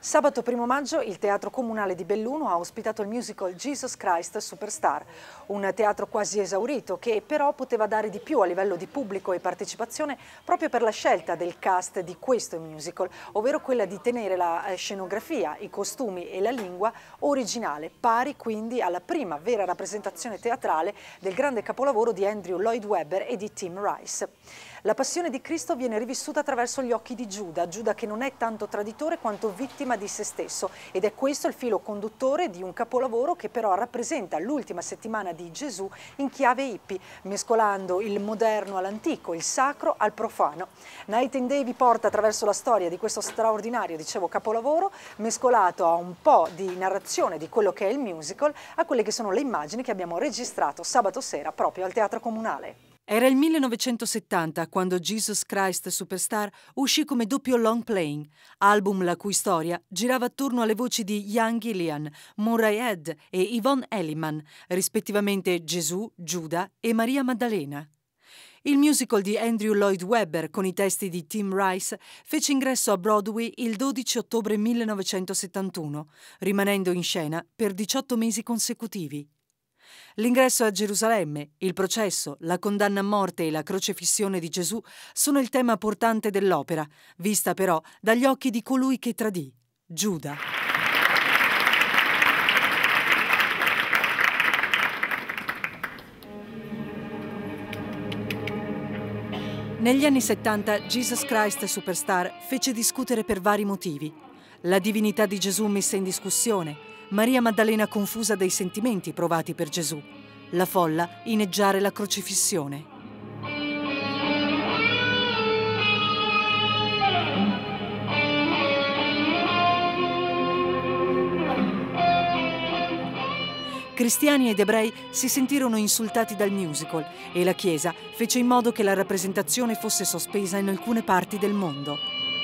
Sabato 1° maggio il Teatro Comunale di Belluno ha ospitato il musical Jesus Christ Superstar, un teatro quasi esaurito che però poteva dare di più a livello di pubblico e partecipazione proprio per la scelta del cast di questo musical, ovvero quella di tenere la scenografia, i costumi e la lingua originale, pari quindi alla prima vera rappresentazione teatrale del grande capolavoro di Andrew Lloyd Webber e di Tim Rice. La passione di Cristo viene rivissuta attraverso gli occhi di Giuda, Giuda che non è tanto traditore quanto vittima di se stesso, ed è questo il filo conduttore di un capolavoro che però rappresenta l'ultima settimana di Gesù in chiave hippie, mescolando il moderno all'antico, il sacro al profano. Night and Day vi porta attraverso la storia di questo straordinario, capolavoro, mescolato a un po' di narrazione di quello che è il musical, a quelle che sono le immagini che abbiamo registrato sabato sera proprio al Teatro Comunale. Era il 1970 quando Jesus Christ Superstar uscì come doppio long playing, album la cui storia girava attorno alle voci di Ian Gillan, Murray Head e Yvonne Elliman, rispettivamente Gesù, Giuda e Maria Maddalena. Il musical di Andrew Lloyd Webber con i testi di Tim Rice fece ingresso a Broadway il 12 ottobre 1971, rimanendo in scena per 18 mesi consecutivi. L'ingresso a Gerusalemme, il processo, la condanna a morte e la crocefissione di Gesù sono il tema portante dell'opera, vista però dagli occhi di colui che tradì, Giuda. Negli anni 70 Jesus Christ Superstar fece discutere per vari motivi. La divinità di Gesù messa in discussione, Maria Maddalena confusa dai sentimenti provati per Gesù, la folla inneggiare la crocifissione. Cristiani ed ebrei si sentirono insultati dal musical e la Chiesa fece in modo che la rappresentazione fosse sospesa in alcune parti del mondo.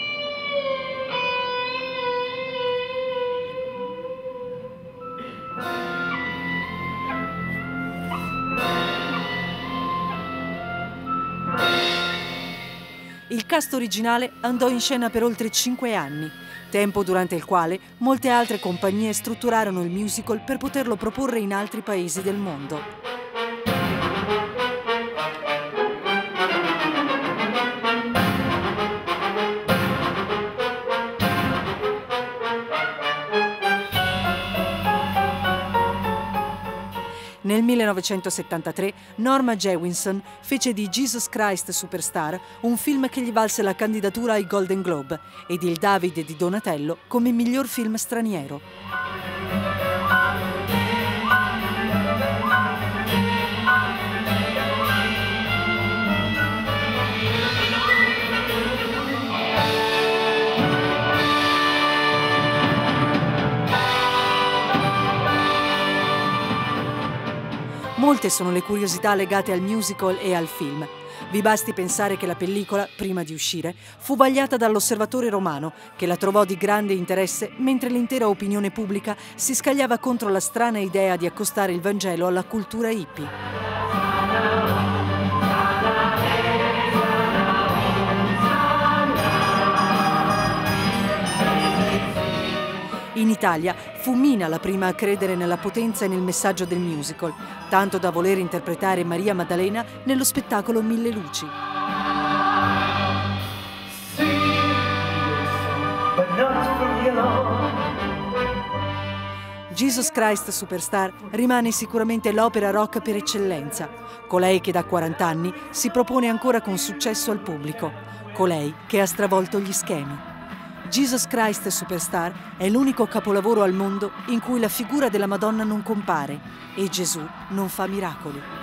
Il cast originale andò in scena per oltre 5 anni, tempo durante il quale molte altre compagnie strutturarono il musical per poterlo proporre in altri paesi del mondo. Nel 1973 Norma Jewison fece di Jesus Christ Superstar un film che gli valse la candidatura ai Golden Globe ed il David di Donatello come miglior film straniero. Molte sono le curiosità legate al musical e al film. Vi basti pensare che la pellicola, prima di uscire, fu vagliata dall'Osservatore Romano, che la trovò di grande interesse, mentre l'intera opinione pubblica si scagliava contro la strana idea di accostare il Vangelo alla cultura hippie. In Italia fu Mina la prima a credere nella potenza e nel messaggio del musical, tanto da voler interpretare Maria Maddalena nello spettacolo Mille Luci. Jesus Christ Superstar rimane sicuramente l'opera rock per eccellenza, colei che da 40 anni si propone ancora con successo al pubblico, colei che ha stravolto gli schemi. Jesus Christ Superstar è l'unico capolavoro al mondo in cui la figura della Madonna non compare e Gesù non fa miracoli.